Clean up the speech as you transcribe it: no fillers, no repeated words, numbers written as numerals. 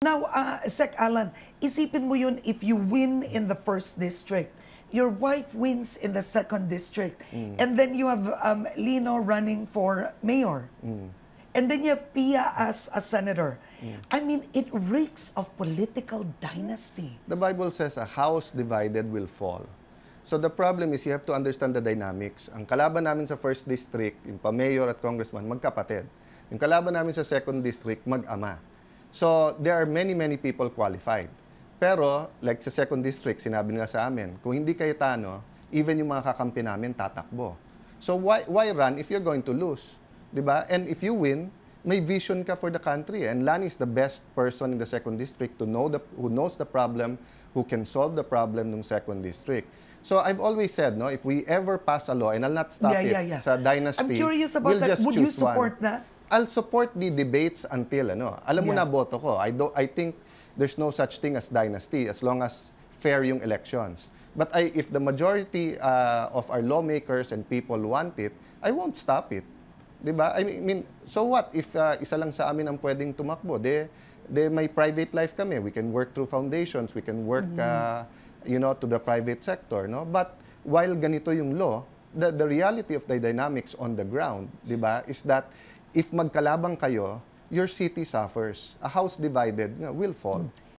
Now, Sec Alan, isipin mo yun if you win in the first district, your wife wins in the second district, and then you have Lino running for mayor, and then you have Pia as a senator. I mean, it reeks of political dynasty. The Bible says a house divided will fall. So the problem is you have to understand the dynamics. Ang kalaban namin sa first district, yung pa-mayor at congressman, magkapatid. Yung kalaban namin sa second district, mag-ama. So there are many people qualified. Pero, like sa second district, sinabi nila sa amin, kung hindi Cayetano, even yung mga kakampi namin tatakbo. So why run if you're going to lose? Diba? And if you win, may vision ka for the country. And Lani is the best person in the second district to know who knows the problem, who can solve the problem ng second district. So I've always said, no, if we ever pass a law, and I'll not stop sa dynasty, I'm curious about that. Would you support that? I'll support the debates until, alam mo na boto ko. I think there's no such thing as dynasty as long as fair yung elections. But if the majority of our lawmakers and people want it, I won't stop it. Diba? I mean, so what if isa lang sa amin ang pwedeng tumakbo? May private life kami. We can work through foundations. We can work, to the private sector. No? But while ganito yung law, the reality of the dynamics on the ground, diba, is that if magkalabang kayo, your city suffers. A house divided will fall.